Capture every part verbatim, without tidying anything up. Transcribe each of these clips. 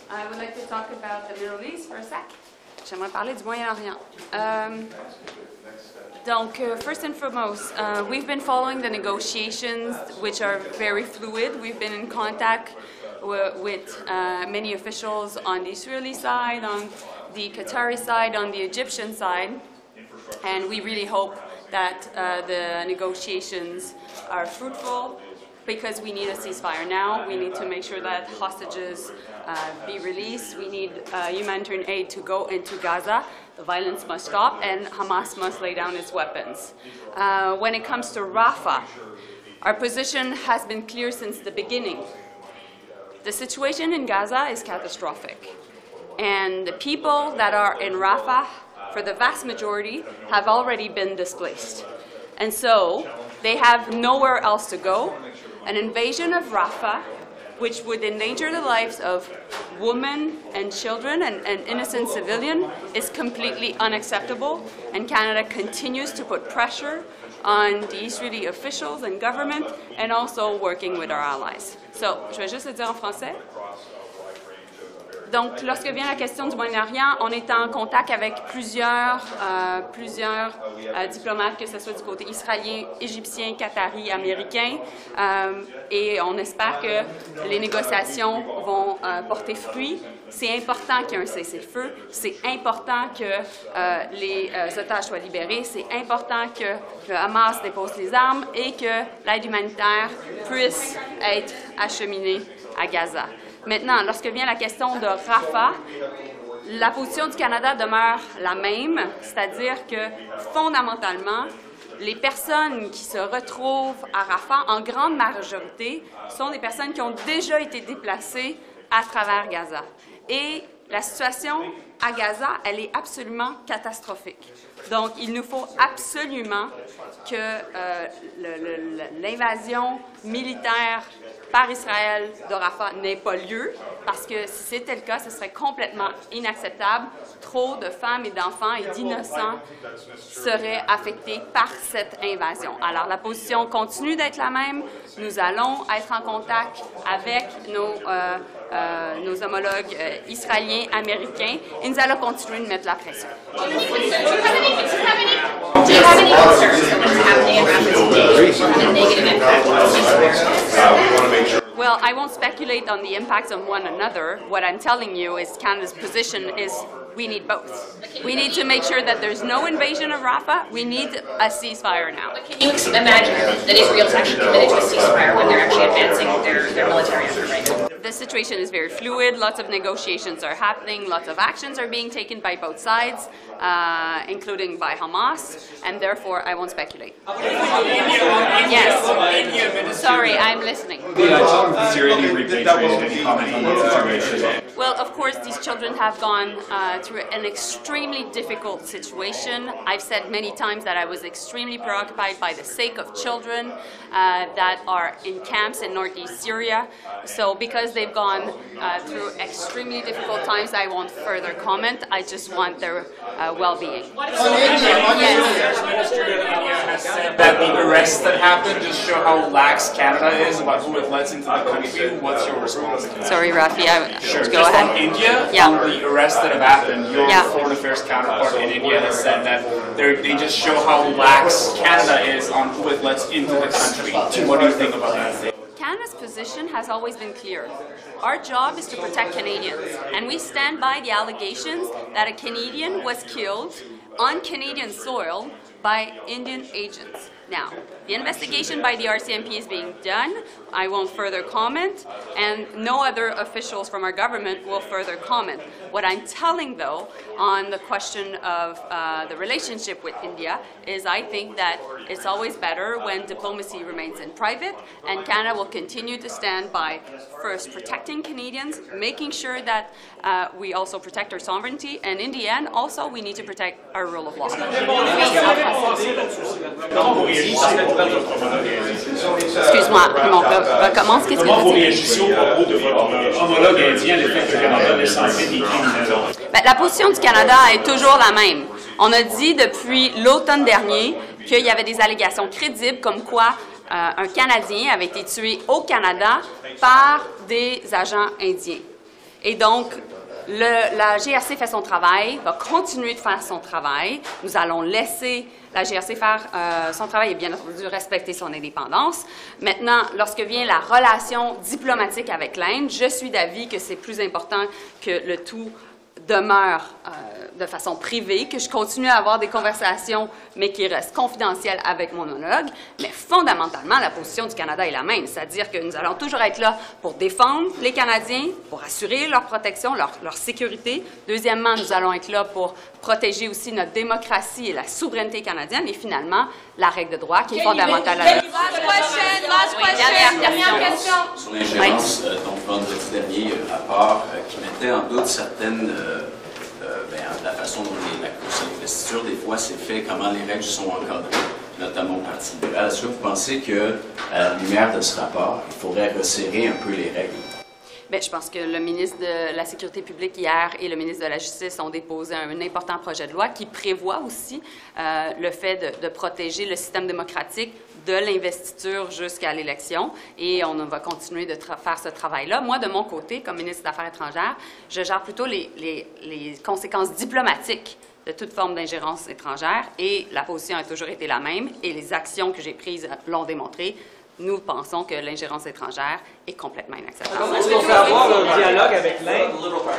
I would like to talk about the Middle East for a sec. J'aimerais parler du Moyen-Orient. Um, donc, uh, first and foremost, uh, we've been following the negotiations, which are very fluid. We've been in contact with uh, many officials on the Israeli side, on the Qatari side, on the Egyptian side, and we really hope that uh, the negotiations are fruitful, because we need a ceasefire now. We need to make sure that hostages uh, be released. We need uh, humanitarian aid to go into Gaza. The violence must stop, and Hamas must lay down its weapons. Uh, when it comes to Rafah, our position has been clear since the beginning. The situation in Gaza is catastrophic, and the people that are in Rafah, for the vast majority, have already been displaced. And so they have nowhere else to go. An invasion of Rafah, which would endanger the lives of women and children and, and innocent civilians, is completely unacceptable, and Canada continues to put pressure on the Israeli officials and government, and also working with our allies. So, je vais juste le dire en français. Donc, lorsque vient la question du Moyen-Orient, on est en contact avec plusieurs, euh, plusieurs euh, diplomates, que ce soit du côté israélien, égyptien, qatari, américain, euh, et on espère que les négociations vont euh, porter fruit. C'est important qu'il y ait un cessez-le-feu, c'est important que euh, les euh, otages soient libérés, c'est important que le Hamas dépose les armes et que l'aide humanitaire puisse être acheminée à Gaza. Maintenant, lorsque vient la question de Rafah, la position du Canada demeure la même, c'est-à-dire que fondamentalement, les personnes qui se retrouvent à Rafah, en grande majorité, sont des personnes qui ont déjà été déplacées à travers Gaza. Et la situation à Gaza, elle est absolument catastrophique. Donc, il nous faut absolument que euh, l'invasion militaire par Israël de Rafah n'ait pas lieu, parce que si c'était le cas, ce serait complètement inacceptable. Trop de femmes et d'enfants et d'innocents seraient affectés par cette invasion. Alors, la position continue d'être la même. Nous allons être en contact avec nos, euh, euh, nos homologues euh, israéliens, américains, et nous allons continuer de mettre la pression. Well, I won't speculate on the impacts on one another. What I'm telling you is Canada's position is we need both. We need to make sure that there's no invasion of Rafah. We need a ceasefire now. But can you imagine that Israel's actually committed to a ceasefire when they're actually advancing their, their military effort right now? The situation is very fluid. Lots of negotiations are happening. Lots of actions are being taken by both sides, uh, including by Hamas, and therefore I won't speculate. Yes. Sorry, I'm listening. Well, of course, these children have gone uh, through an extremely difficult situation. I've said many times that I was extremely preoccupied by the sake of children uh, that are in camps in northeast Syria. So because they've gone uh, through extremely difficult times, I won't further comment. I just want their uh, well-being. Yes. That the arrests that happened just show how lax Canada is about who it lets into the country. What's your response to that? Sorry, Rafi, I, sure. go Just ahead. on India, yeah. on the arrests that have happened, your yeah. foreign affairs counterpart in India has said that they just show how lax Canada is on who it lets into the country. What do you think about that? Canada's position has always been clear. Our job is to protect Canadians, and we stand by the allegations that a Canadian was killed on Canadian soil by Indian agents. Now, the investigation by the R C M P is being done. I won't further comment, and no other officials from our government will further comment. What I'm telling, though, on the question of uh, the relationship with India is I think that it's always better when diplomacy remains in private, and Canada will continue to stand by first protecting Canadians, making sure that uh, we also protect our sovereignty, and in the end, also, we need to protect our rule of law. Excuse-moi, Raymond, recommence, qu'est-ce que tu dis? Réagissez au propos de votre homologue indien, le fait que le Canada laisse entrer des criminels. Ben, la position du Canada est toujours la même. On a dit depuis l'automne dernier qu'il y avait des allégations crédibles comme quoi euh, un Canadien avait été tué au Canada par des agents indiens. Et donc, le, la G R C fait son travail, va continuer de faire son travail. Nous allons laisser la G R C faire euh, son travail et bien entendu respecter son indépendance. Maintenant, lorsque vient la relation diplomatique avec l'Inde, je suis d'avis que c'est plus important que le tout demeure euh, de façon privée, que je continue à avoir des conversations, mais qui restent confidentielles avec mon homologue. Mais fondamentalement, la position du Canada est la même, c'est-à-dire que nous allons toujours être là pour défendre les Canadiens, pour assurer leur protection, leur, leur sécurité. Deuxièmement, nous allons être là pour protéger aussi notre démocratie et la souveraineté canadienne. Et finalement, la règle de droit qui est fondamentale à la... Last question, last question, dernière question. Sur l'ingérence, euh, donc vendredi dernier, un rapport euh, qui mettait en doute certaines, euh, euh, ben, la façon dont les, la course à l'investiture, des fois, c'est fait, comment les règles sont encadrées, notamment au Parti libéral. Est-ce que vous pensez que, à la lumière de ce rapport, il faudrait resserrer un peu les règles? Bien, je pense que le ministre de la Sécurité publique hier et le ministre de la Justice ont déposé un important projet de loi qui prévoit aussi euh, le fait de, de protéger le système démocratique de l'investiture jusqu'à l'élection. Et on va continuer de faire ce travail-là. Moi, de mon côté, comme ministre des Affaires étrangères, je gère plutôt les, les, les conséquences diplomatiques de toute forme d'ingérence étrangère. Et la position a toujours été la même. Et les actions que j'ai prises l'ont démontré. Nous pensons que l'ingérence étrangère est complètement inacceptable. Est-ce qu'on peut avoir un dialogue avec l'Inde?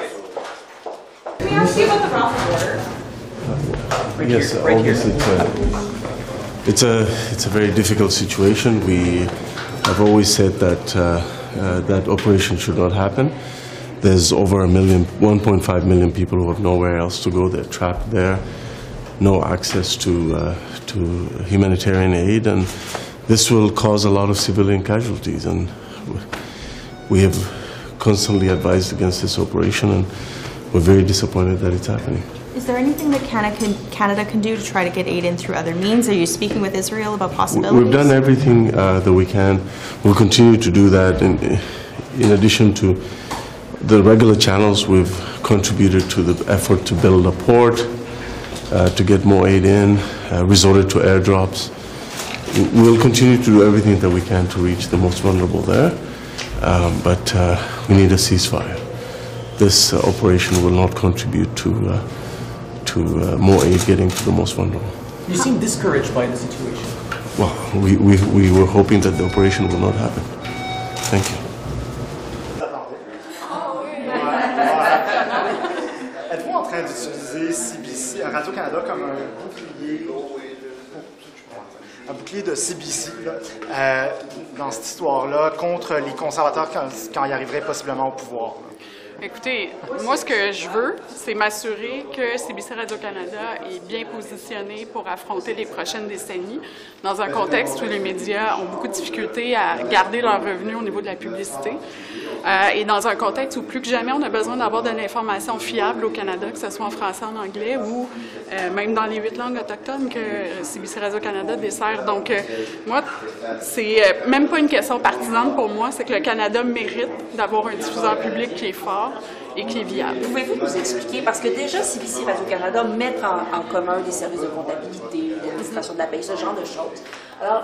Yes, obviously it's a, it's a it's a very difficult situation. We have always said that uh, uh, that operation should not happen. There's over a million, one point five million people who have nowhere else to go. They're trapped there, no access to uh, to humanitarian aid, and this will cause a lot of civilian casualties, and we have constantly advised against this operation, and we're very disappointed that it's happening. Is there anything that Canada can, Canada can do to try to get aid in through other means? Are you speaking with Israel about possibilities? We've done everything uh, that we can. We'll continue to do that. In, in addition to the regular channels, we've contributed to the effort to build a port, uh, to get more aid in, uh, resorted to airdrops. We'll continue to do everything that we can to reach the most vulnerable there, um, but uh, we need a ceasefire. This uh, operation will not contribute to, uh, to uh, more aid getting to the most vulnerable. You seem discouraged by the situation. Well, we, we, we were hoping that the operation will not happen. Thank you. Êtes-vous en train d'utiliser C B C, Radio-Canada comme un bouclier un bouclier de C B C là, euh, dans cette histoire-là contre les conservateurs quand, quand ils arriveraient possiblement au pouvoir? Là. Écoutez, moi, ce que je veux, c'est m'assurer que C B C Radio-Canada est bien positionné pour affronter les prochaines décennies dans un contexte où les médias ont beaucoup de difficultés à garder leurs revenus au niveau de la publicité euh, et dans un contexte où plus que jamais on a besoin d'avoir de l'information fiable au Canada, que ce soit en français, en anglais ou euh, même dans les huit langues autochtones que C B C Radio-Canada dessert. Donc, euh, moi, c'est euh, même pas une question partisane pour moi, c'est que le Canada mérite d'avoir un diffuseur public qui est fort et qui est viable. Pouvez-vous nous expliquer, parce que déjà C B C Radio-Canada met en, en commun des services de comptabilité, d'administration de la paie, ce genre de choses. Alors,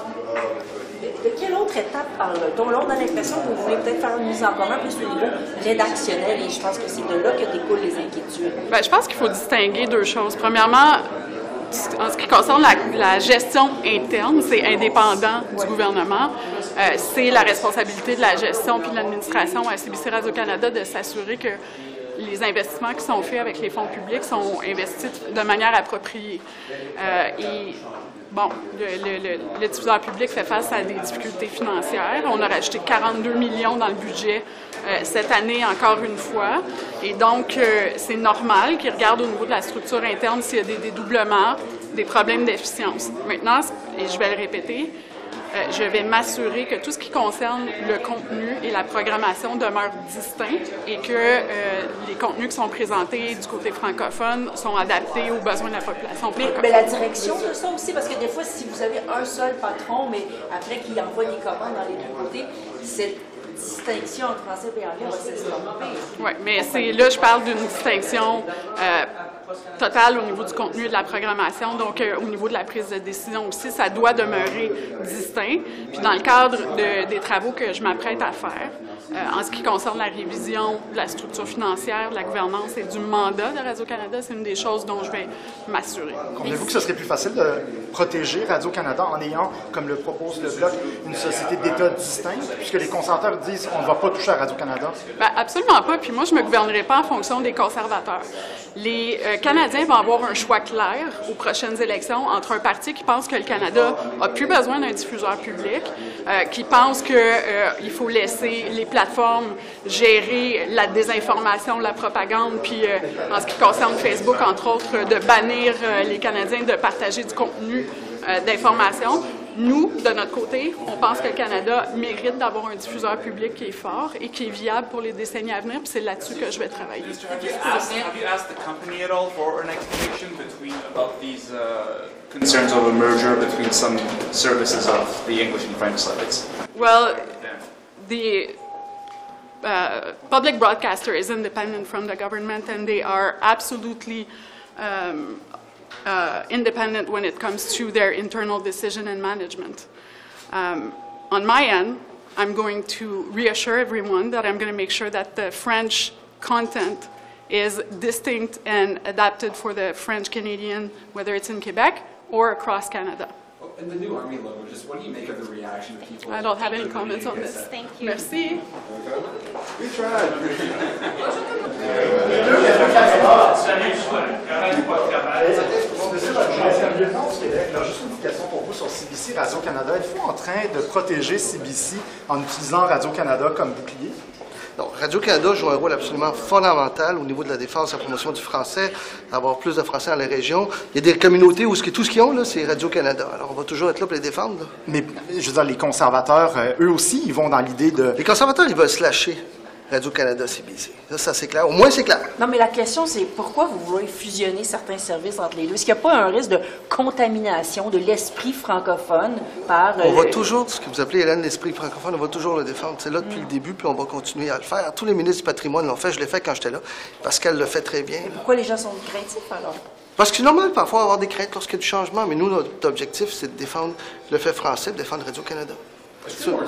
de, de quelle autre étape parle-t-on? Là, on a l'impression que vous voulez peut-être faire une mise en commun plus au niveau rédactionnel et je pense que c'est de là que découlent les inquiétudes. Bien, je pense qu'il faut distinguer deux choses. Premièrement, en ce qui concerne la, la gestion interne, c'est indépendant du gouvernement. Euh, c'est la responsabilité de la gestion puis de l'administration à C B C Radio-Canada de s'assurer que les investissements qui sont faits avec les fonds publics sont investis de manière appropriée. Euh, et bon, le, le, le diffuseur public fait face à des difficultés financières. On a rajouté quarante-deux millions dans le budget euh, cette année, encore une fois. Et donc, euh, c'est normal qu'ils regardent au niveau de la structure interne s'il y a des dédoublements, des problèmes d'efficience. Maintenant, et je vais le répéter, euh, je vais m'assurer que tout ce qui concerne le contenu et la programmation demeure distinct et que euh, les contenus qui sont présentés du côté francophone sont adaptés aux besoins de la population francophone. Mais, mais la direction de ça aussi, parce que des fois, si vous avez un seul patron, mais après qu'il envoie des commandes dans les deux côtés, cette distinction entre français et anglais va s'estomper. Oui, mais c'est là, je parle d'une distinction euh, totale au niveau du contenu et de la programmation, donc euh, au niveau de la prise de décision aussi, ça doit demeurer distinct. Puis dans le cadre de, des travaux que je m'apprête à faire, Euh, en ce qui concerne la révision de la structure financière, de la gouvernance et du mandat de Radio-Canada, c'est une des choses dont je vais m'assurer. Convenez-vous que ce serait plus facile de protéger Radio-Canada en ayant, comme le propose le Bloc, une société d'État distincte, puisque les conservateurs disent qu'on ne va pas toucher à Radio-Canada? Bien, absolument pas. Puis moi, je ne me gouvernerai pas en fonction des conservateurs. Les euh, Canadiens vont avoir un choix clair aux prochaines élections entre un parti qui pense que le Canada a plus besoin d'un diffuseur public, euh, qui pense qu'il euh, faut laisser les plateformes gérer la désinformation, la propagande, puis euh, en ce qui concerne Facebook, entre autres, de bannir euh, les Canadiens de partager du contenu euh, d'information. Nous, de notre côté, on pense que le Canada mérite d'avoir un diffuseur public qui est fort et qui est viable pour les décennies à venir, puis c'est là-dessus que je vais travailler. Have you asked, have you asked the company at all for an explanation between about these uh, concerns of a merger between some services of the English and French sites? Well, the uh, public broadcaster is independent from the government, and they are absolutely um, Uh, independent when it comes to their internal decision and management. Um, on my end, I'm going to reassure everyone that I'm going to make sure that the French content is distinct and adapted for the French Canadian, whether it's in Quebec or across Canada. And the new Army logo, just what do you make of the reaction of people? I don't have any comments on this. Thank you. Merci. We tried. Juste une question pour vous sur C B C, Radio-Canada. Êtes-vous en train de protéger C B C en utilisant Radio-Canada comme bouclier? Donc, Radio-Canada joue un rôle absolument fondamental au niveau de la défense et la promotion du français, avoir plus de français dans les régions. Il y a des communautés où ce qui, tout ce qu'ils ont, là, c'est Radio-Canada. Alors, on va toujours être là pour les défendre. Là. Mais, je veux dire, les conservateurs, euh, eux aussi, ils vont dans l'idée de... Les conservateurs, ils veulent se lâcher Radio-Canada, C B C. Ça, ça c'est clair. Au moins, c'est clair. Non, mais la question, c'est pourquoi vous voulez fusionner certains services entre les deux? Est-ce qu'il n'y a pas un risque de contamination de l'esprit francophone par... On euh, va toujours, ce que vous appelez, Hélène, l'esprit francophone, on va toujours le défendre. C'est là depuis mm. le début, puis on va continuer à le faire. Tous les ministres du patrimoine l'ont fait. Je l'ai fait quand j'étais là. Pascal le fait très bien. Mais pourquoi les gens sont craintifs, alors? Parce que c'est normal parfois avoir des craintes lorsqu'il y a du changement, mais nous, notre objectif, c'est de défendre le fait français, de défendre Radio-Canada. C'est très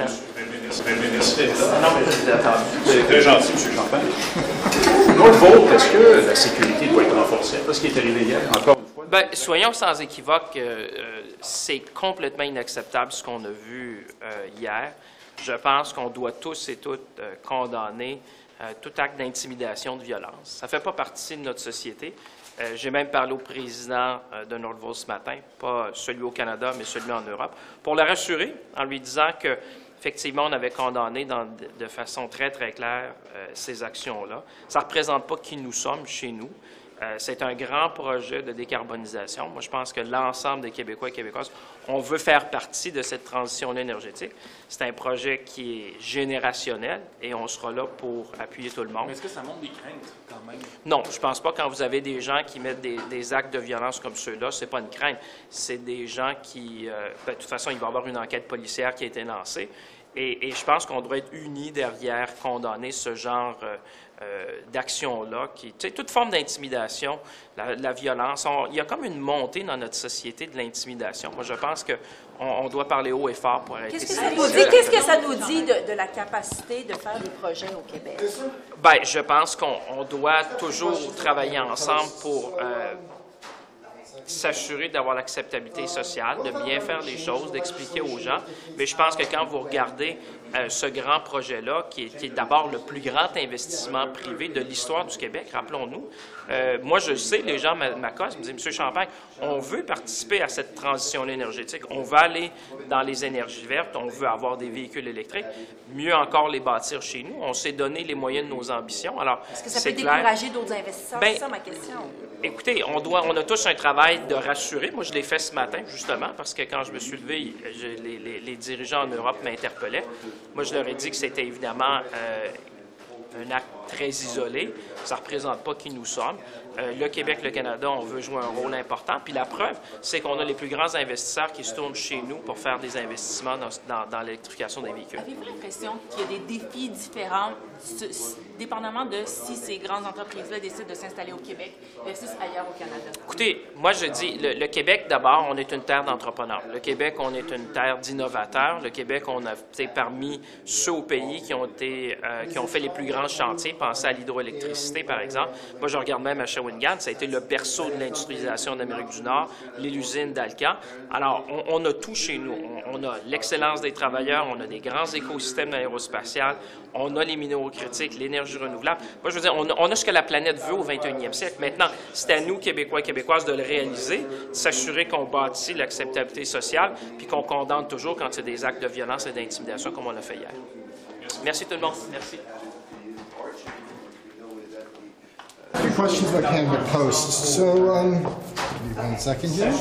gentil, M. Champagne. Northvolt, est-ce que la sécurité doit être renforcée après ce qui est arrivé hier, encore une fois? Bien, soyons sans équivoque, euh, c'est complètement inacceptable ce qu'on a vu euh, hier. Je pense qu'on doit tous et toutes euh, condamner euh, tout acte d'intimidation, de violence. Ça ne fait pas partie de notre société. Euh, J'ai même parlé au président euh, de Northvolt ce matin, pas celui au Canada, mais celui en Europe, pour le rassurer en lui disant que effectivement, on avait condamné dans, de, de façon très, très claire euh, ces actions-là. Ça ne représente pas qui nous sommes chez nous. Euh, c'est un grand projet de décarbonisation. Moi, je pense que l'ensemble des Québécois et Québécoises, on veut faire partie de cette transition énergétique. C'est un projet qui est générationnel et on sera là pour appuyer tout le monde. Mais est-ce que ça montre des craintes, quand même? Non, je ne pense pas quand vous avez des gens qui mettent des, des actes de violence comme ceux-là, ce n'est pas une crainte. C'est des gens qui... Euh, ben, de toute façon, il va y avoir une enquête policière qui a été lancée. Et, et je pense qu'on doit être unis derrière condamner ce genre euh, euh, d'action-là. Tu sais, toute forme d'intimidation, la, la violence, on, il y a comme une montée dans notre société de l'intimidation. Moi, je pense qu'on on doit parler haut et fort pour arrêter Qu'est-ce que ça. ça nous dit, qu'est-ce que ça nous dit de, de la capacité de faire des projets au Québec? Bien, je pense qu'on on doit toujours travailler ensemble pour... Euh, s'assurer d'avoir l'acceptabilité sociale, de bien faire les choses, d'expliquer aux gens. Mais je pense que quand vous regardez euh, ce grand projet-là, qui est, qui est d'abord le plus grand investissement privé de l'histoire du Québec, rappelons-nous, euh, moi je sais, les gens m'accostent, me disent, M. Champagne, on veut participer à cette transition énergétique, on veut aller dans les énergies vertes, on veut avoir des véhicules électriques, mieux encore les bâtir chez nous, on s'est donné les moyens de nos ambitions. Alors, est-ce que ça peut clair, décourager d'autres investisseurs? Ben, c'est ça ma question. Écoutez, on, doit, on a tous un travail de rassurer. Moi, je l'ai fait ce matin, justement, parce que quand je me suis levé, je, les, les, les dirigeants en Europe m'interpellaient. Moi, je leur ai dit que c'était évidemment euh, un acte très isolé. Ça ne représente pas qui nous sommes. euh, le Québec, le Canada, on veut jouer un rôle important. Puis la preuve, c'est qu'on a les plus grands investisseurs qui se tournent chez nous pour faire des investissements dans, dans, dans l'électrification des véhicules. Avez-vous l'impression qu'il y a des défis différents, dépendamment de si ces grandes entreprises-là décident de s'installer au Québec versus ailleurs au Canada? Écoutez, moi je dis, le, le Québec, d'abord, on est une terre d'entrepreneurs. Le Québec, on est une terre d'innovateurs. Le Québec, on a été parmi ceux au pays qui ont, été, euh, qui ont fait les plus grands chantiers. Pensez à l'hydroélectricité, par exemple. Moi, je regarde même à Shawinigan, ça a été le berceau de l'industrialisation d'Amérique du Nord, l'usine d'Alcan. Alors, on, on a tout chez nous. On, on a l'excellence des travailleurs, on a des grands écosystèmes aérospatial, on a les minéraux critiques, l'énergie renouvelable. Moi, je veux dire, on a, on a ce que la planète veut au vingt et unième siècle. Maintenant, c'est à nous, Québécois et Québécoises, de le réaliser, de s'assurer qu'on bâtit l'acceptabilité sociale, puis qu'on condamne toujours quand il y a des actes de violence et d'intimidation, comme on l'a fait hier. Merci tout le monde. Merci. Three questions about Canada Post. So, um, give me one second here.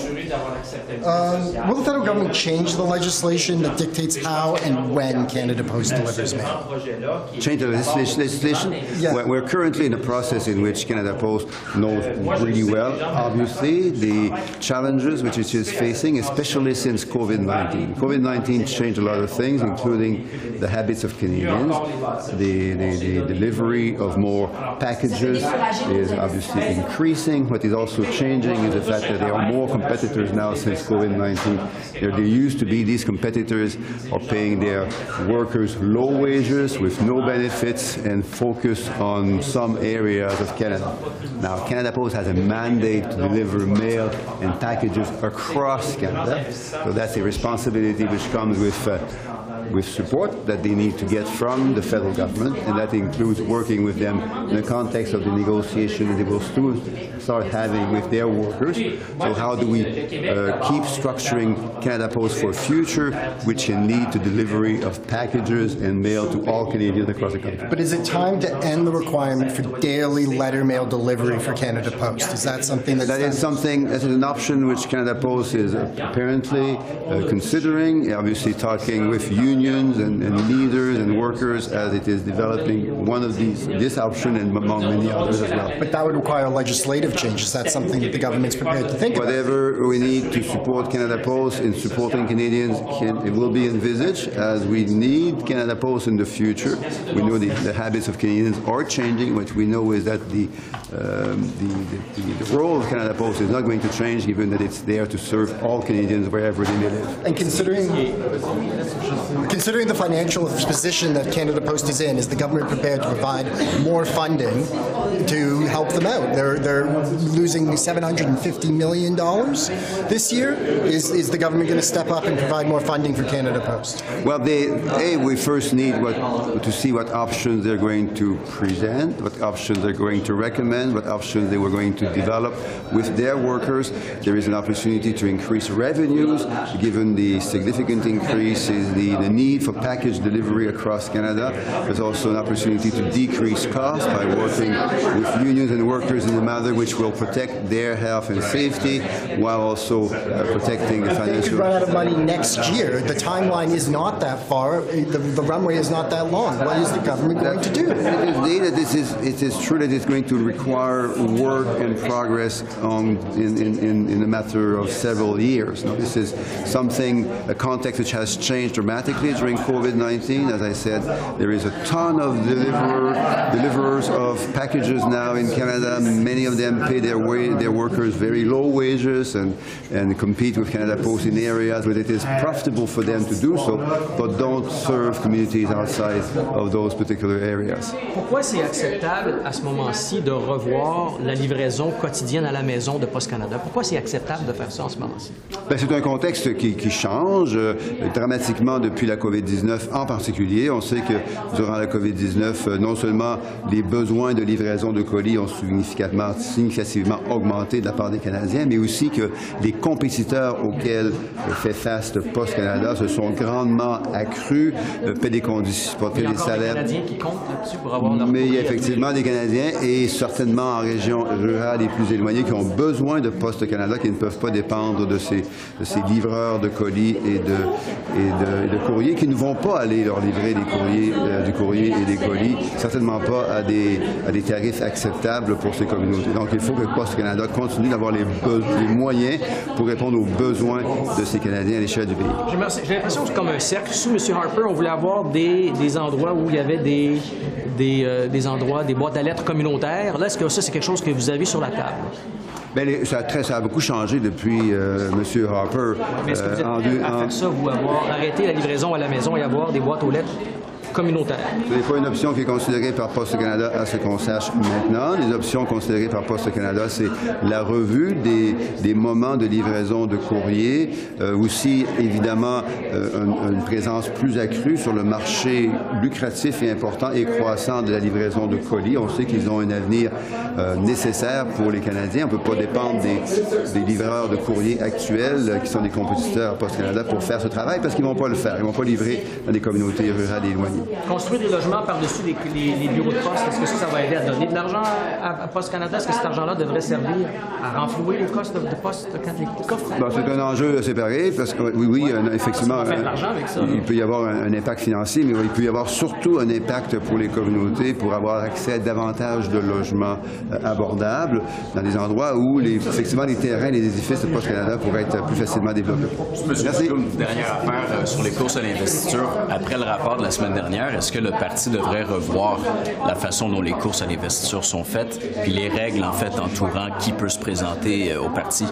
Um, will the federal government change the legislation that dictates how and when Canada Post delivers mail? Change the legislation? Yeah. We're, we're currently in a process in which Canada Post knows really well, obviously, the challenges which it is facing, especially since COVID nineteen. COVID nineteen changed a lot of things, including the habits of Canadians, the, the, the delivery of more packages is obviously increasing. What is also changing is the fact that there are more competitors now since COVID nineteen. There, there used to be these competitors are paying their workers low wages with no benefits and focus on some areas of Canada. Now, Canada Post has a mandate to deliver mail and packages across Canada, so that's a responsibility which comes with uh, with support that they need to get from the federal government, and that includes working with them in the context of the negotiation that they will soon start having with their workers. So how do we uh, keep structuring Canada Post for future, which can lead to delivery of packages and mail to all Canadians across the country? But is it time to end the requirement for daily letter mail delivery for Canada Post? Is that something that's That is something, that is an option which Canada Post is apparently uh, considering, obviously talking with unions and, and leaders and workers as it is developing one of these, this option and among many others as well. But that would require legislative change. Is that something that the government's prepared to think about? Whatever we need to support Canada Post in supporting Canadians, can, it will be envisaged as we need Canada Post in the future. We know the, the habits of Canadians are changing. What we know is that the, um, the, the, the role of Canada Post is not going to change, given that it's there to serve all Canadians wherever they may live. And considering Considering the financial position that Canada Post is in, is the government prepared to provide more funding to help them out? They're, they're losing seven hundred fifty million dollars this year. Is, is the government going to step up and provide more funding for Canada Post? Well, they, A, we first need what, to see what options they're going to present, what options they're going to recommend, what options they were going to develop with their workers. There is an opportunity to increase revenues, given the significant increase in the, the need for package delivery across Canada. There's also an opportunity to decrease costs by working with unions and workers in a manner which will protect their health and safety while also uh, protecting the financial... They could run out of money next year. The timeline is not that far. The, the runway is not that long. What is the government going to do? Indeed, this is, it is true that it's going to require work and progress on, in, in, in a matter of several years. Now, this is something, a context which has changed dramatically during COVID nineteen. As I said, there is a ton of deliverer, deliverers of packages now in Canada. Many of them pay their, way, their workers very low wages and, and compete with Canada Post in areas where it is profitable for them to do so, but don't serve communities outside of those particular areas. Pourquoi c'est acceptable à ce moment-ci de revoir la livraison quotidienne à la maison de Post Canada? Pourquoi c'est acceptable de faire ça en ce moment-ci? Ben, c'est un contexte qui, qui change euh, dramatiquement depuis la COVID dix-neuf en particulier. On sait que durant la COVID dix-neuf, euh, non seulement les besoins de livraison de colis ont significativement, significativement augmenté de la part des Canadiens, mais aussi que les compétiteurs auxquels euh, fait face le Post Canada se sont grandement accrus, euh, paient des conditions, paient des salaires. Canadiens qui comptent là-dessus pour avoir leur Mais il y a effectivement des Canadiens et certainement en région rurale et plus éloignées qui ont besoin de Post Canada, qui ne peuvent pas dépendre de ces, de ces livreurs de colis et de, et de, et de courriers courrier, qui ne vont pas aller leur livrer des courriers, euh, du courrier et des colis, certainement pas à des, à des tarifs acceptables pour ces communautés. Donc il faut que Poste Canada continue d'avoir les, les moyens pour répondre aux besoins de ces Canadiens à l'échelle du pays. J'ai l'impression que c'est comme un cercle. Sous M. Harper, on voulait avoir des, des endroits où il y avait des, des, euh, des endroits, des boîtes à lettres communautaires. Là, est-ce que ça, c'est quelque chose que vous avez sur la table? Bien, les, ça, a très, ça a beaucoup changé depuis euh, M. Harper. Mais est-ce que vous êtes euh, en prêt deux, à en... faire ça, vous, avoir arrêté la livraison à la maison et avoir des boîtes aux lettres communautaires? Ce n'est pas une option qui est considérée par Poste Canada à ce qu'on sache maintenant. Les options considérées par Poste Canada, c'est la revue des, des moments de livraison de courrier, euh, aussi évidemment euh, une, une présence plus accrue sur le marché lucratif et important et croissant de la livraison de colis. On sait qu'ils ont un avenir euh, nécessaire pour les Canadiens. On ne peut pas dépendre des, des livreurs de courrier actuels euh, qui sont des compétiteurs à Poste Canada pour faire ce travail parce qu'ils ne vont pas le faire. Ils ne vont pas livrer dans des communautés rurales éloignées. Construire des logements par-dessus les, les, les bureaux de poste, est-ce que ça, ça va aider à donner de l'argent à, à Poste Canada? Est-ce que cet argent-là devrait servir à renflouer les costs de, de poste, les coffres? Bon, c'est un enjeu séparé parce que oui, oui, effectivement, on fait de l'argent avec ça, il peut y avoir un, un impact financier, mais il peut y avoir surtout un impact pour les communautés pour avoir accès à davantage de logements euh, abordables dans des endroits où les, effectivement les terrains, les édifices de Poste Canada pourraient être plus facilement développés. Monsieur Merci. Une dernière affaire euh, sur les courses à l'investiture. Après le rapport de la semaine dernière, est-ce que le parti devrait revoir la façon dont les courses à l'investiture sont faites, puis les règles, en fait, entourant qui peut se présenter au parti?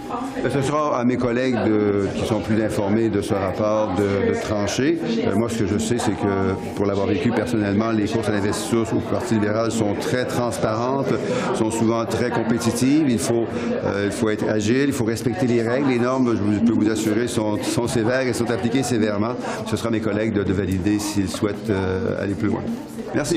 Ce sera à mes collègues de, qui sont plus informés de ce rapport de, de trancher. Euh, moi, ce que je sais, c'est que, pour l'avoir vécu personnellement, les courses à l'investiture au Parti libéral sont très transparentes, sont souvent très compétitives. Il faut, euh, il faut être agile, il faut respecter les règles. Les normes, je peux vous assurer, sont, sont sévères et sont appliquées sévèrement. Ce sera à mes collègues de, de valider s'ils souhaitent euh, aller plus loin. Merci.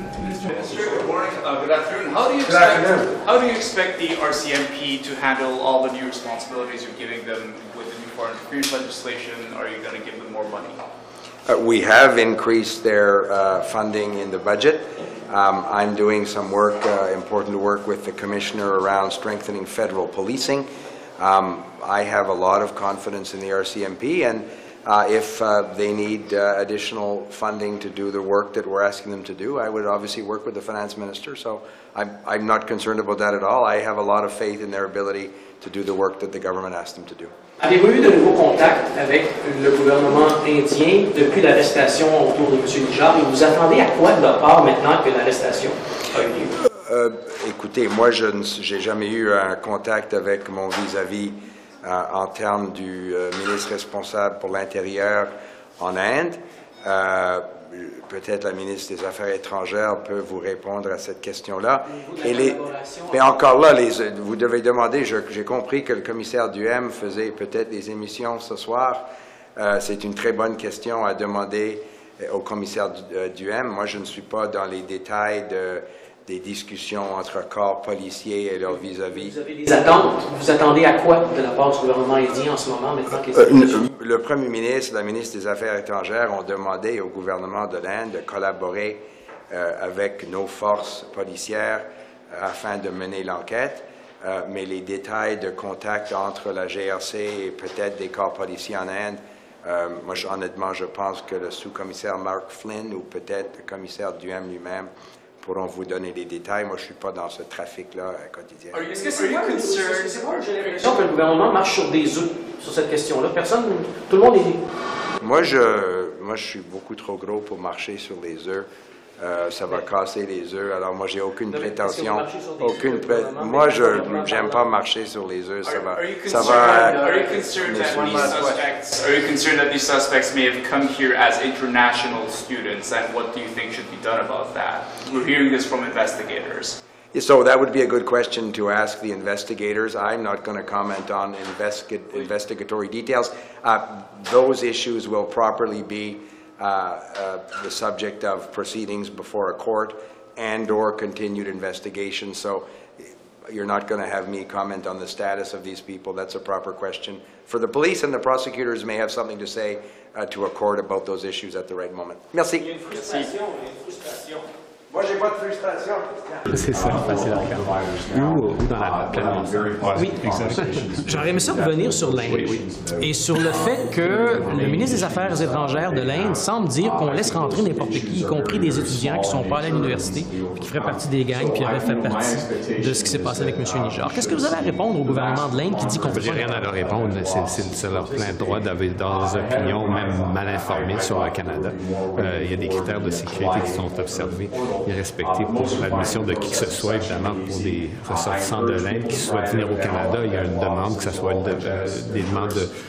Uh, good afternoon. How do you expect, how do you expect the R C M P to handle all the new responsibilities you're giving them with the new foreign interference legislation? Are you going to give them more money? Uh, we have increased their uh, funding in the budget. Um, I'm doing some work, uh, important work with the Commissioner around strengthening federal policing. Um, I have a lot of confidence in the R C M P, and Uh, if uh, they need uh, additional funding to do the work that we're asking them to do, I would obviously work with the finance minister. So I'm, I'm not concerned about that at all. I have a lot of faith in their ability to do the work that the government asked them to do. Avez-vous eu de nouveaux contacts avec le gouvernement indien depuis l'arrestation autour de M. Nijjar et vous attendez à quoi de leur part maintenant que l'arrestation a eu lieu? Euh, écoutez, moi, je n'ai jamais eu un contact avec mon vis-à-vis Euh, en termes du euh, ministre responsable pour l'Intérieur en Inde. Euh, Peut-être la ministre des Affaires étrangères peut vous répondre à cette question-là. Et les, mais encore là, les, vous devez demander, j'ai compris que le commissaire Duhem faisait peut-être des émissions ce soir. Euh, C'est une très bonne question à demander au commissaire Duhem. Moi, je ne suis pas dans les détails de des discussions entre corps policiers et leurs vis-à-vis. Vous avez des attentes? Vous attendez à quoi de la part du gouvernement indien en ce moment, maintenant que euh, Le Premier ministre et la ministre des Affaires étrangères ont demandé au gouvernement de l'Inde de collaborer euh, avec nos forces policières euh, afin de mener l'enquête. Euh, mais les détails de contact entre la G R C et peut-être des corps policiers en Inde, euh, moi, je, honnêtement, je pense que le sous-commissaire Mark Flynn ou peut-être le commissaire Duhem lui-même pourront vous donner des détails. Moi, je ne suis pas dans ce trafic-là quotidien. Est-ce que c'est moi que j'ai l'impression que le gouvernement marche sur des œufs sur cette question-là? Personne, tout le monde est... Moi, je, moi, je suis beaucoup trop gros pour marcher sur les œufs. Euh, ça va casser les œufs. Alors, moi, j'ai aucune prétention. Aucune pré... Moi, je n'aime pas marcher sur les œufs. Ça va... Ça va are you concerned that these suspects, are you concerned that these suspects may have come here as international students, and what do you think should be done about that? We're hearing this from investigators. So that would be a good question to ask the investigators. I'm not going to comment on investi investigatory details. Uh, those issues will properly be Uh, uh, the subject of proceedings before a court and or continued investigation. So you're not going to have me comment on the status of these people. That's a proper question for the police, and the prosecutors may have something to say uh, to a court about those issues at the right moment. Merci. Il y a une frustration, il y a une frustration. Moi, j'ai pas de frustration, Christian. C'est ça, facile à regarder. Ou, ou dans la pleine montagne. Oui, exact. J'aurais aimé ça revenir sur l'Inde. Oui, oui. Et sur le fait que le ministre des Affaires étrangères de l'Inde semble dire qu'on laisse rentrer n'importe qui, y compris des étudiants qui ne sont pas allés à l'université, puis qui feraient partie des gangs, puis auraient fait partie de ce qui s'est passé avec M. Nijar. Qu'est-ce que vous avez à répondre au gouvernement de l'Inde qui dit qu'on peut pas... J'ai rien à leur répondre. C'est leur plein droit d'avoir des opinions, même mal informées, sur le Canada. Euh, il y a des critères de sécurité qui sont observés et respectés pour l'admission de qui que ce soit, évidemment, pour des ressortissants de l'Inde qui souhaitent venir au Canada. Il y a une demande, que ce soit une de, euh, des demandes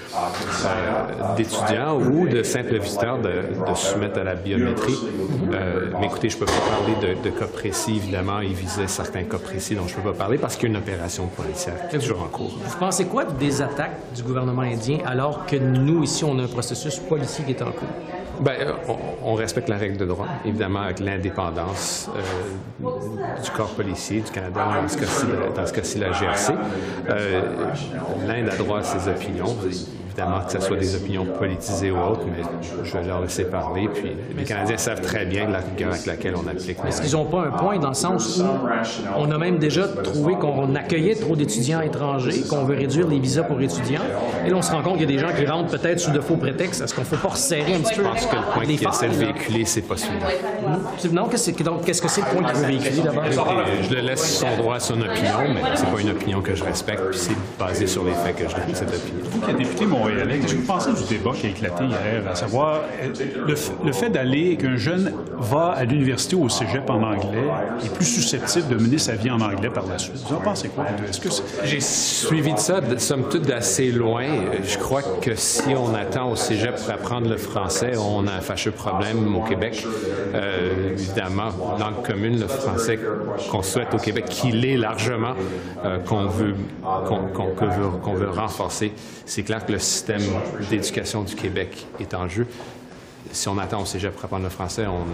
d'étudiants de, euh, ou de simples visiteurs de, de soumettre à la biométrie. Euh, mais écoutez, je ne peux pas parler de, de cas précis, évidemment. Il visait certains cas précis dont je ne peux pas parler parce qu'il y a une opération policière qui est toujours en cours. Vous pensez quoi des attaques du gouvernement indien alors que nous, ici, on a un processus policier qui est en cours? Bien, on, on respecte la règle de droit, évidemment, avec l'indépendance euh, du corps policier du Canada, dans ce cas-ci, dans ce cas-ci la G R C. Euh, L'Inde a droit à ses opinions. Évidemment, que ce soit des opinions politisées ou autres, mais je vais leur laisser parler. Puis les Canadiens savent très bien la rigueur avec laquelle on applique. Est-ce qu'ils n'ont pas un point dans le sens où on a même déjà trouvé qu'on accueillait trop d'étudiants étrangers, qu'on veut réduire les visas pour étudiants, et là, on se rend compte qu'il y a des gens qui rentrent peut-être sous de faux prétextes. Est-ce qu'on ne faut pas resserrer un petit peu? Je pense que le point qu'il essaie de véhiculer, c'est pas celui-là. Non, qu'est-ce que c'est le point qu'il veut véhiculer d'abord? Je le laisse son droit à son opinion, mais c'est pas une opinion que je respecte, puis c'est basé sur les faits que je donne cette opinion. Vous, qui êtes député montréalais, qu'est-ce que vous pensez du débat qui a éclaté hier, à savoir le, le fait d'aller, qu'un jeune va à l'université ou au cégep en anglais est plus susceptible de mener sa vie en anglais par la suite? Vous en pensez quoi? Est-ce que j'ai suivi de ça, de, somme toute, d'assez loin. Je crois que si on attend au cégep pour apprendre le français, on a un fâcheux problème au Québec. Euh, évidemment, langue commune, le français qu'on souhaite au Québec, qu'il est largement, euh, qu'on veut, qu'on, qu'on, qu'on veut, qu'on veut renforcer. C'est clair que le système d'éducation du Québec est en jeu. Si on attend au cégep pour apprendre le français, on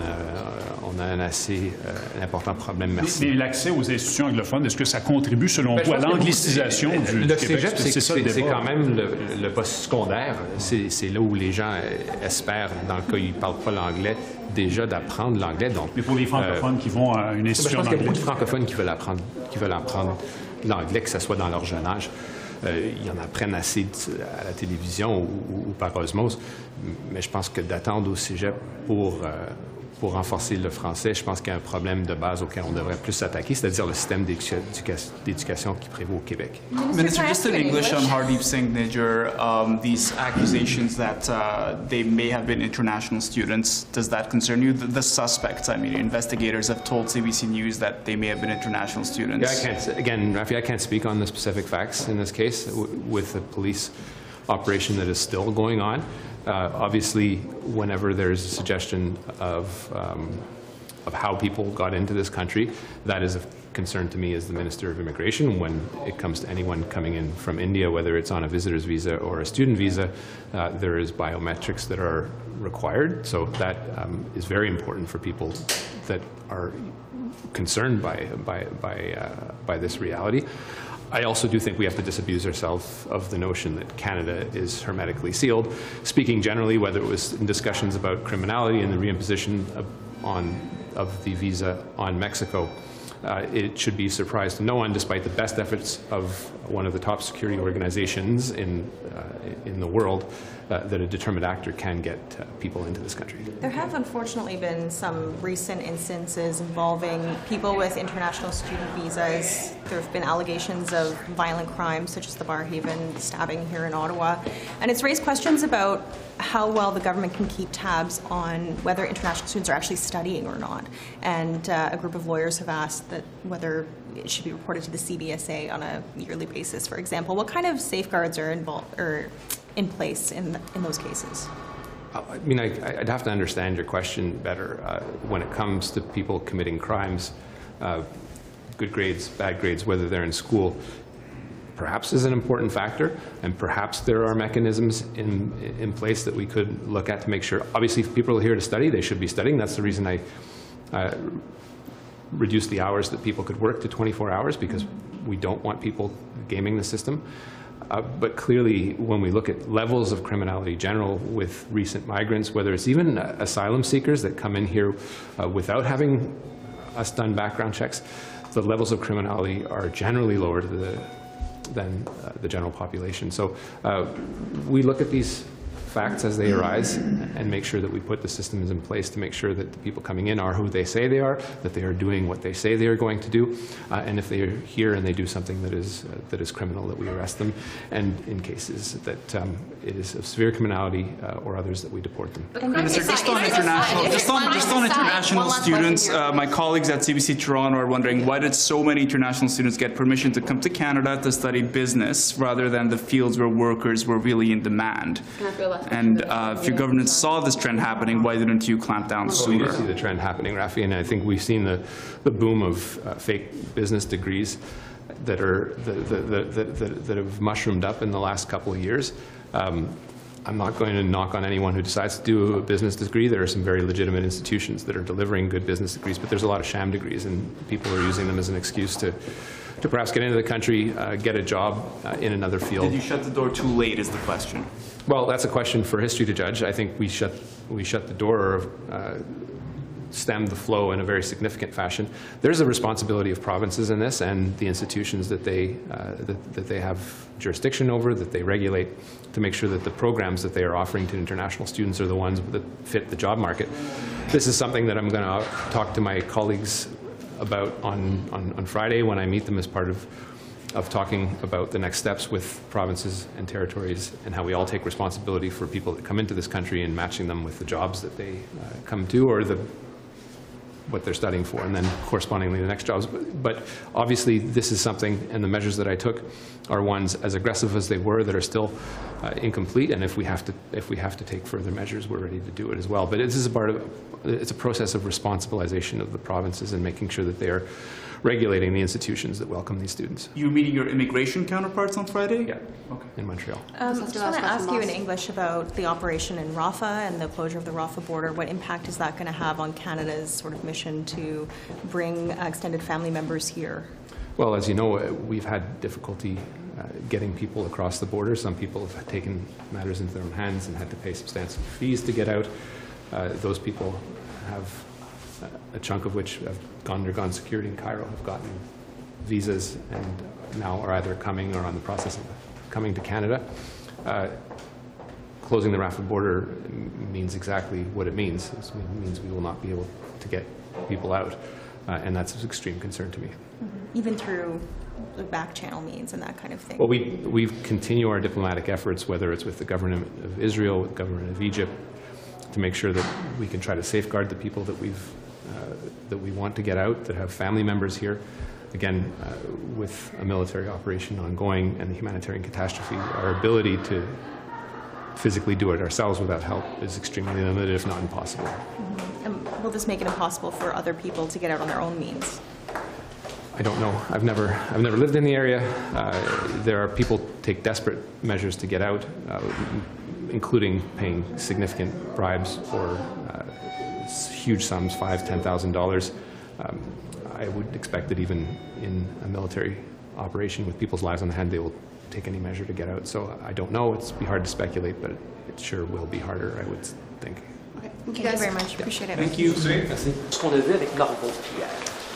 a, on a un assez euh, important problème. Merci. Mais, mais l'accès aux institutions anglophones, est-ce que ça contribue, selon ben, vous, à l'anglicisation du, le du cégep, Québec? C'est, c'est, c'est quand même le, le poste secondaire. C'est, c'est là où les gens espèrent, dans le cas où ils ne parlent pas l'anglais, déjà d'apprendre l'anglais. Donc, mais pour les francophones euh, qui vont à une institution ben, je pense qu'il y a beaucoup de anglaise. francophones qui veulent apprendre, qui veulent apprendre l'anglais, que ce soit dans leur jeune âge. Euh, ils en apprennent assez à la télévision ou, ou, ou par osmose, mais je pense que d'attendre au cégep pour, euh, pour renforcer le français, je pense qu'il y a un problème de base auquel on devrait plus s'attaquer, c'est-à-dire le système d'éducation qui prévaut au Québec. Minister, just in English on Hardeep Singh Nijjar, um, these accusations that uh, they may have been international students, does that concern you? The, the suspects, I mean, investigators have told C B C News that they may have been international students. Yeah, I can't, again, Rafi, I can't speak on the specific facts in this case w with the police operation that is still going on. Uh, obviously, whenever there's a suggestion of, um, of how people got into this country, that is of concern to me as the Minister of Immigration. When it comes to anyone coming in from India, whether it's on a visitor's visa or a student visa, uh, there is biometrics that are required. So that um, is very important for people that are concerned by, by, by, uh, by this reality. I also do think we have to disabuse ourselves of the notion that Canada is hermetically sealed. Speaking generally, whether it was in discussions about criminality and the reimposition of, on, of the visa on Mexico, uh, it should be a surprise to no one, despite the best efforts of one of the top security organizations in, uh, in the world, uh, that a determined actor can get uh, people into this country. There have unfortunately been some recent instances involving people with international student visas. There have been allegations of violent crimes, such as the Barrhaven stabbing here in Ottawa. And it's raised questions about how well the government can keep tabs on whether international students are actually studying or not. And uh, a group of lawyers have asked that whether it should be reported to the C B S A on a yearly basis, for example. What kind of safeguards are involved or in place in, in those cases? I mean, I, I'd have to understand your question better. Uh, when it comes to people committing crimes, uh, good grades, bad grades, whether they're in school, perhaps is an important factor, and perhaps there are mechanisms in, in place that we could look at to make sure. Obviously, if people are here to study, they should be studying. That's the reason I uh, reduced the hours that people could work to twenty-four hours, because we don't want people gaming the system. Uh, but clearly, when we look at levels of criminality general with recent migrants, whether it's even uh, asylum seekers that come in here uh, without having us done background checks, the levels of criminality are generally lower to the, than uh, the general population. So uh, we look at these facts as they arise and make sure that we put the systems in place to make sure that the people coming in are who they say they are, that they are doing what they say they are going to do, uh, and if they are here and they do something that is uh, that is criminal, that we arrest them, and in cases that um, it is of severe criminality uh, or others, that we deport them. Minister, just on international, just on just on international students, uh, my colleagues at C B C Toronto are wondering why did so many international students get permission to come to Canada to study business rather than the fields where workers were really in demand? And uh, if your government saw this trend happening, why didn't you clamp down sooner? Well, we see the trend happening, Rafi, and I think we've seen the, the boom of uh, fake business degrees that are that, that, that, that, that have mushroomed up in the last couple of years. Um, I'm not going to knock on anyone who decides to do a business degree. There are some very legitimate institutions that are delivering good business degrees, but there's a lot of sham degrees, and people are using them as an excuse to to perhaps get into the country, uh, get a job uh, in another field. Did you shut the door too late is the question. Well, that's a question for history to judge. I think we shut, we shut the door or uh, stemmed the flow in a very significant fashion. There's a responsibility of provinces in this and the institutions that they, uh, that, that they have jurisdiction over, that they regulate, to make sure that the programs that they are offering to international students are the ones that fit the job market. This is something that I'm going to talk to my colleagues about on, on, on Friday when I meet them as part of, of talking about the next steps with provinces and territories and how we all take responsibility for people that come into this country and matching them with the jobs that they uh, come to or the what they're studying for, and then correspondingly the next jobs. But, but obviously this is something, and the measures that I took are ones as aggressive as they were that are still uh, incomplete, and if we have to if we have to take further measures, we're ready to do it as well. But this is a part of it's a process of responsibilization of the provinces and making sure that they are regulating the institutions that welcome these students. You're meeting your immigration counterparts on Friday? Yeah, okay. In Montreal. Um, I just want to ask you in English about the operation in Rafah and the closure of the Rafah border. What impact is that going to have on Canada's sort of mission to bring uh, extended family members here? Well, as you know, uh, we've had difficulty uh, getting people across the border. Some people have taken matters into their own hands and had to pay substantial fees to get out. Uh, those people have a chunk of which have undergone security in Cairo, have gotten visas and now are either coming or on the process of coming to Canada. Uh, closing the Rafah border means exactly what it means. It means we will not be able to get people out, uh, and that's of extreme concern to me. Mm-hmm. Even through the back channel means and that kind of thing? Well, we, we continue our diplomatic efforts, whether it's with the government of Israel, with the government of Egypt, to make sure that we can try to safeguard the people that we've Uh, that we want to get out, that have family members here. Again, uh, with a military operation ongoing and the humanitarian catastrophe, our ability to physically do it ourselves without help is extremely limited, if not impossible. Mm-hmm. And will this make it impossible for other people to get out on their own means? I don't know. I've never, I've never lived in the area. Uh, there are people take desperate measures to get out, uh, including paying significant bribes or uh, huge sums, five, ten thousand dollars. Um, I would expect that even in a military operation with people's lives on the hand, they will take any measure to get out. So I don't know. It's be hard to speculate, but it sure will be harder, I would think. Okay. Thank you very much. Appreciate it. Thank you. Merci. Ce qu'on a vu avec Norvo hier.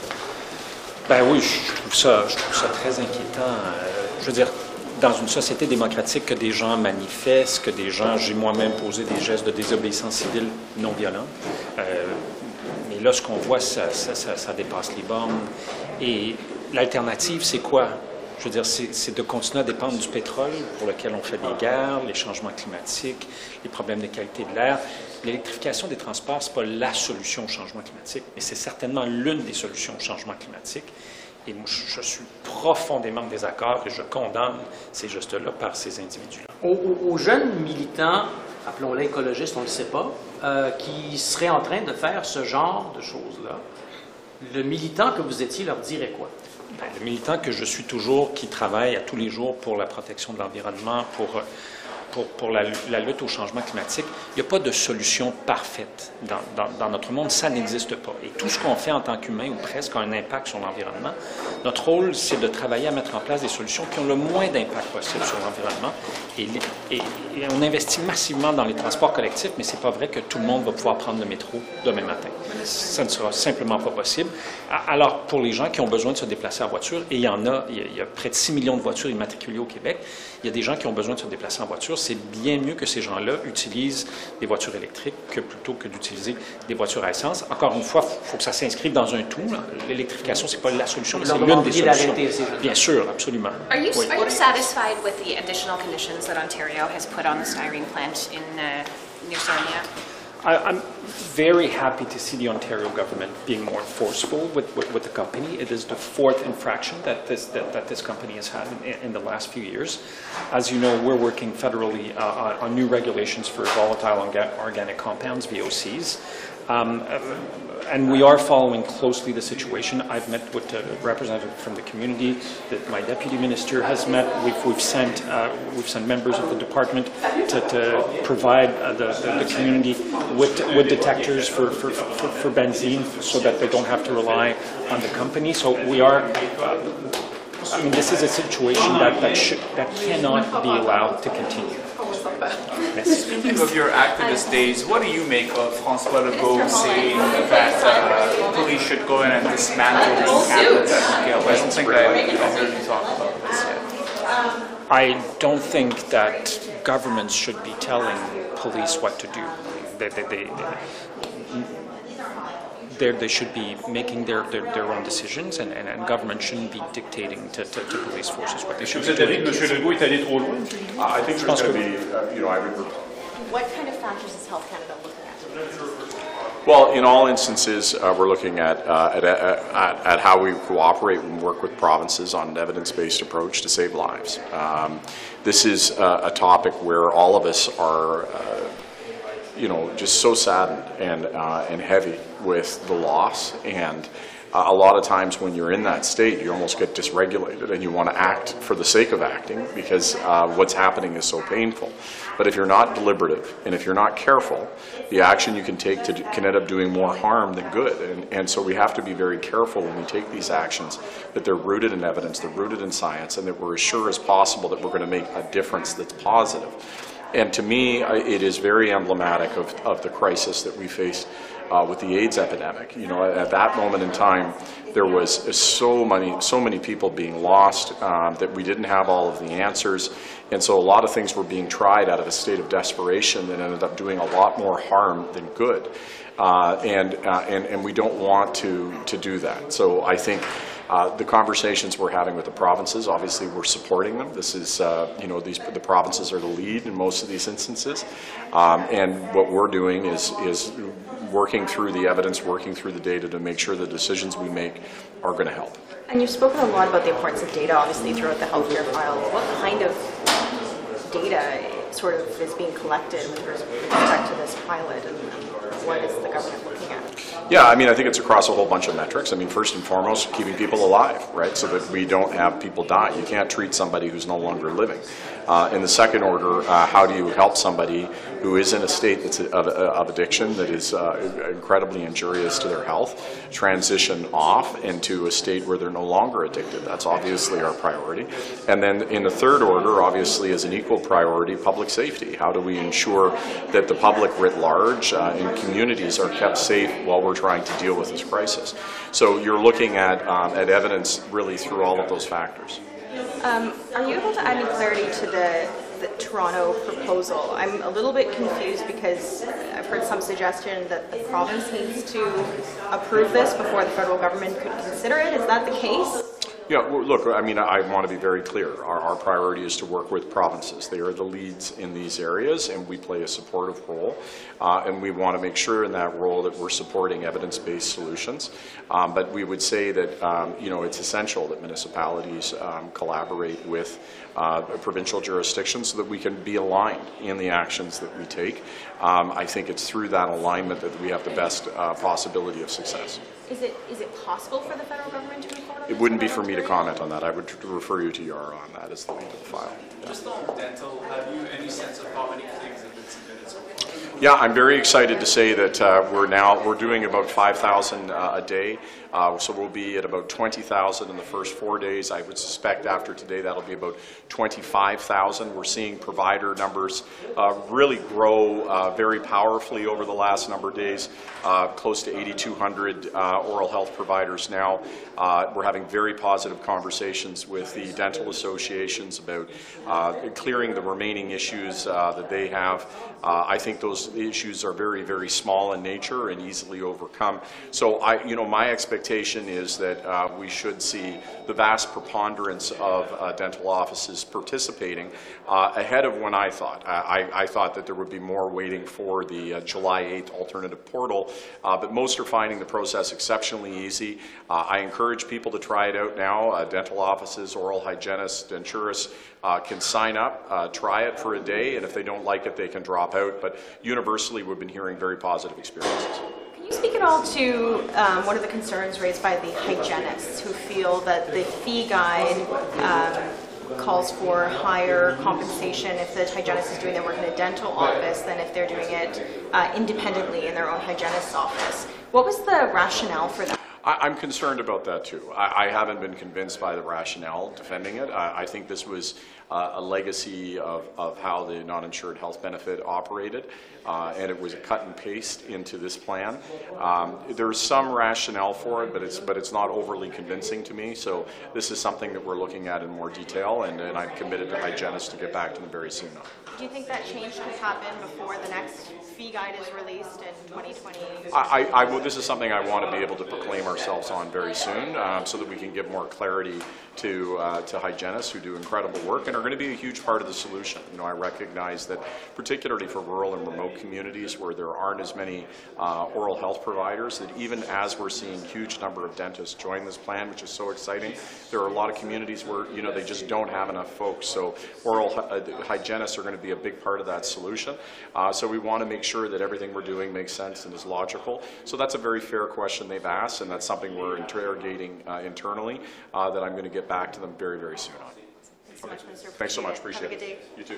Ben oui, je trouve ça, je trouve ça très inquiétant. Euh, je veux dire, dans une société démocratique, que des gens manifestent, que des gens, j'ai moi-même posé des gestes de désobéissance civile non violents. Euh, mais là, ce qu'on voit, ça, ça, ça, ça dépasse les bornes. Et l'alternative, c'est quoi? Je veux dire, c'est de continuer à dépendre du pétrole pour lequel on fait des guerres, les changements climatiques, les problèmes de qualité de l'air. L'électrification des transports, ce n'est pas la solution au changement climatique, mais c'est certainement l'une des solutions au changement climatique. Et moi, je suis profondément en désaccord et je condamne ces gestes-là par ces individus-là. Aux, aux jeunes militants, appelons-les écologistes, on ne le sait pas, euh, qui seraient en train de faire ce genre de choses-là, le militant que vous étiez leur dirait quoi? Bien, le militant que je suis toujours, qui travaille à tous les jours pour la protection de l'environnement, pour pour, pour la, la lutte au changement climatique, il n'y a pas de solution parfaite dans, dans, dans notre monde, ça n'existe pas. Et tout ce qu'on fait en tant qu'humain, ou presque, a un impact sur l'environnement. Notre rôle, c'est de travailler à mettre en place des solutions qui ont le moins d'impact possible sur l'environnement. Et, et, et on investit massivement dans les transports collectifs, mais c'est pas vrai que tout le monde va pouvoir prendre le métro demain matin. Ça ne sera simplement pas possible. Alors, pour les gens qui ont besoin de se déplacer en voiture, et il y en a, il y a près de six millions de voitures immatriculées au Québec, il y a des gens qui ont besoin de se déplacer en voiture, c'est bien mieux que ces gens-là utilisent des voitures électriques que plutôt que d'utiliser des voitures à essence. Encore une fois, il faut que ça s'inscrive dans un tout. L'électrification, c'est pas la solution, mais c'est l'une des solutions. Bien sûr, absolument. Are you, Oui. are you satisfied with the additional conditions that Ontario has put on the styrene plant in uh, near Sarnia? I, I'm very happy to see the Ontario government being more forceful with, with, with the company. It is the fourth infraction that this, that, that this company has had in, in the last few years. As you know, we're working federally uh, on new regulations for volatile orga organic compounds, V O Cs. Um, and we are following closely the situation. I've met with a representative from the community that my deputy minister has met. We've, we've, sent, uh, we've sent members of the department to, to provide uh, the, the, the community with, with detectors for, for, for, for benzene so that they don't have to rely on the company. So we are, uh, I mean, this is a situation that, that, should, that cannot be allowed to continue. Speaking of your activist days, what do you make of François Legault saying that uh, police should go in and dismantle the encampments at Miguel? I don't think I heard you talk about this yet. I don't think that governments should be telling police what to do. They, they, they, they, they should be making their, their, their own decisions, and, and, and government shouldn't be dictating to, to, to police forces what they should be doing. Monsieur Legault est allé trop loin? I think there's going to be, uh, you know, I would. What kind of factors is Health Canada looking at? Well, in all instances, uh, we're looking at, uh, at, at, at how we cooperate and work with provinces on an evidence-based approach to save lives. Um, this is uh, a topic where all of us are, uh, you know, just so saddened and, uh, and heavy with the loss. And uh, a lot of times when you're in that state, you almost get dysregulated and you want to act for the sake of acting because uh, what's happening is so painful. But if you're not deliberative and if you're not careful, the action you can take to, can end up doing more harm than good. And, and so we have to be very careful when we take these actions, that they're rooted in evidence, they're rooted in science, and that we're as sure as possible that we're going to make a difference that's positive. And to me, it is very emblematic of, of the crisis that we face uh, with the AIDS epidemic. You know, at that moment in time, there was so many, so many people being lost um, that we didn't have all of the answers. And so a lot of things were being tried out of a state of desperation that ended up doing a lot more harm than good. Uh, and, uh, and, and we don't want to, to do that. So I think Uh, the conversations we're having with the provinces, obviously we're supporting them. This is, uh, you know, these, the provinces are the lead in most of these instances. Um, and what we're doing is, is working through the evidence, working through the data to make sure the decisions we make are going to help. And you've spoken a lot about the importance of data, obviously, throughout the healthcare file. What kind of data sort of is being collected with respect to this pilot, and, and what is the government looking at? Yeah, I mean, I think it's across a whole bunch of metrics. I mean, first and foremost, keeping people alive, right, so that we don't have people die. You can't treat somebody who's no longer living. Uh, in the second order, uh, how do you help somebody who is in a state that's of, of addiction that is uh, incredibly injurious to their health, transition off into a state where they're no longer addicted? That's obviously our priority. And then in the third order, obviously, is an equal priority, public safety. How do we ensure that the public writ large uh, in communities are kept safe while we're trying to deal with this crisis? So you're looking at, um, at evidence really through all of those factors. Um, are you able to add any clarity to the, the Toronto proposal? I'm a little bit confused because I've heard some suggestion that the province needs to approve this before the federal government could consider it. Is that the case? Yeah, well, look, I mean, I want to be very clear. Our, our priority is to work with provinces. They are the leads in these areas, and we play a supportive role. Uh, and we want to make sure in that role that we're supporting evidence-based solutions. Um, but we would say that, um, you know, it's essential that municipalities um, collaborate with uh, provincial jurisdictions so that we can be aligned in the actions that we take. Um, I think it's through that alignment that we have the best uh, possibility of success. Is it is it possible for the federal government to move forward? It wouldn't be for me to comment on that. I would refer you to Yara on that as the lead of the file. Just on dental, have you any sense of how many things have been submitted so far? Yeah, I'm very excited to say that uh, we're now we're doing about five thousand uh, a day. Uh, so we'll be at about twenty thousand in the first four days. I would suspect after today that'll be about twenty-five thousand. We're seeing provider numbers uh, really grow uh, very powerfully over the last number of days, uh, close to eighty-two hundred uh, oral health providers now. Uh, we're having very positive conversations with the dental associations about uh, clearing the remaining issues uh, that they have. Uh, I think those issues are very, very small in nature and easily overcome. So, I, you know, my expectation is that uh, we should see the vast preponderance of uh, dental offices participating uh, ahead of when I thought. I, I thought that there would be more waiting for the uh, July eighth alternative portal, uh, but most are finding the process exceptionally easy. Uh, I encourage people to try it out now. Uh, dental offices, oral hygienists, denturists uh, can sign up, uh, try it for a day, and if they don't like it, they can drop out. But universally, we've been hearing very positive experiences. Can you speak at all to um, what are the concerns raised by the hygienists who feel that the fee guide um, calls for higher compensation if the hygienist is doing their work in a dental office than if they're doing it uh, independently in their own hygienist's office? What was the rationale for that? I'm concerned about that too. I, I haven't been convinced by the rationale defending it. I, I think this was uh, a legacy of, of how the non-insured health benefit operated, uh, and it was a cut and paste into this plan. Um, there's some rationale for it, but it's but it's not overly convincing to me. So this is something that we're looking at in more detail, and, and I'm committed to hygienists to get back to them very soon now. Do you think that change could happen before the next fee guide is released in twenty twenty? I, I, I, this is something I want to be able to proclaim ourselves on very soon, um, so that we can give more clarity to uh, to hygienists who do incredible work and are going to be a huge part of the solution. You know, I recognize that particularly for rural and remote communities where there aren't as many uh, oral health providers, that even as we're seeing a huge number of dentists join this plan, which is so exciting, there are a lot of communities where, you know, they just don't have enough folks. So oral uh, hygienists are going to be a big part of that solution. Uh, so we want to make sure that everything we're doing makes sense and is logical. So that's a very fair question they've asked, and that's something we're interrogating uh, internally uh, that I'm going to get back to them very, very soon on. Thanks so much, Minister. Thanks so much. Appreciate Have a good it. day. You too.